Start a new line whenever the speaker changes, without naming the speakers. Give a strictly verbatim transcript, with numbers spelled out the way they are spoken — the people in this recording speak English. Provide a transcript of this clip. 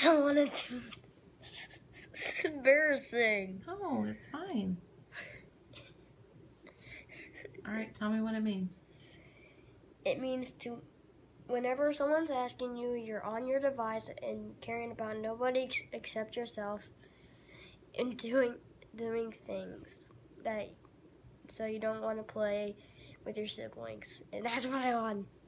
don't want to do It's embarrassing.
Oh, it's fine. All right, tell me what it means.
It means to, whenever someone's asking you, you're on your device and caring about nobody ex except yourself, and doing doing things that, so you don't want to play with your siblings. And that's what I want.